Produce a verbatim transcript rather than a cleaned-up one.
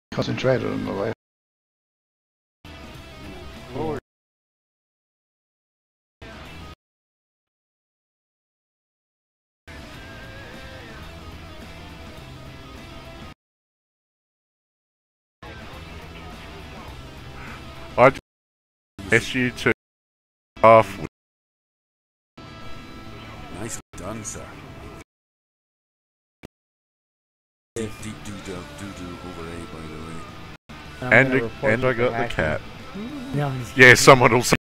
Concentrated on the way. Lord. I ask you to off. Nicely done, sir. Deep, deep doo doo doo doo over A, by the way. And, and I got the cat. No, yeah, someone will say.